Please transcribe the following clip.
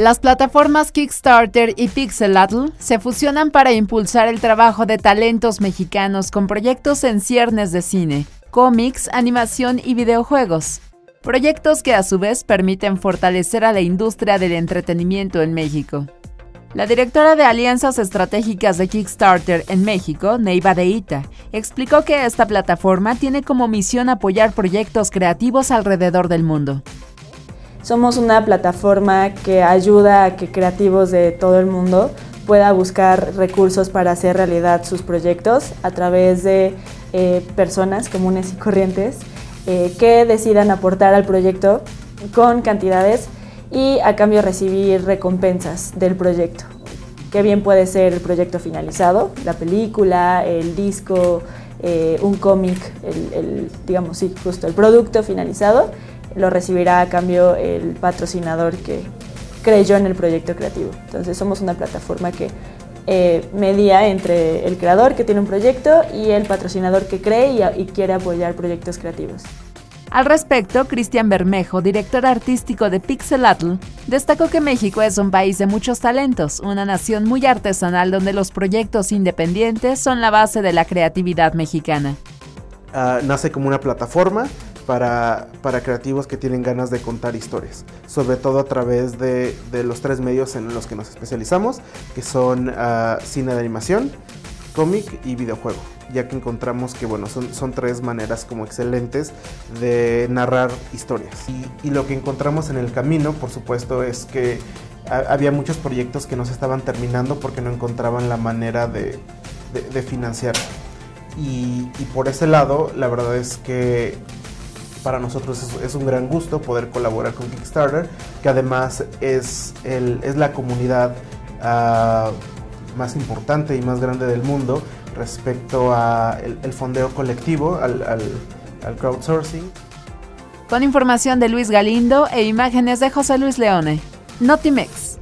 Las plataformas Kickstarter y Pixelatl se fusionan para impulsar el trabajo de talentos mexicanos con proyectos en ciernes de cine, cómics, animación y videojuegos. Proyectos que a su vez permiten fortalecer a la industria del entretenimiento en México. La directora de Alianzas Estratégicas de Kickstarter en México, Neiva de Ita, explicó que esta plataforma tiene como misión apoyar proyectos creativos alrededor del mundo. Somos una plataforma que ayuda a que creativos de todo el mundo puedan buscar recursos para hacer realidad sus proyectos a través de personas comunes y corrientes que decidan aportar al proyecto con cantidades y a cambio recibir recompensas del proyecto, que bien puede ser el proyecto finalizado, la película, el disco, un cómic, digamos, sí, justo el producto finalizado, lo recibirá a cambio el patrocinador que creyó en el proyecto creativo. Entonces somos una plataforma que media entre el creador que tiene un proyecto y el patrocinador que cree y quiere apoyar proyectos creativos. Al respecto, Cristian Bermejo, director artístico de Pixelatl, destacó que México es un país de muchos talentos, una nación muy artesanal donde los proyectos independientes son la base de la creatividad mexicana. Nace como una plataforma para creativos que tienen ganas de contar historias, sobre todo a través de los tres medios en los que nos especializamos, que son cine de animación, cómic y videojuego, ya que encontramos que bueno, son tres maneras como excelentes de narrar historias. Y lo que encontramos en el camino, por supuesto, es que había muchos proyectos que no se estaban terminando porque no encontraban la manera de financiar. Y por ese lado, la verdad es que para nosotros es un gran gusto poder colaborar con Kickstarter, que además es la comunidad más importante y más grande del mundo respecto a el fondeo colectivo, al crowdsourcing. Con información de Luis Galindo e imágenes de José Luis Leone, Notimex.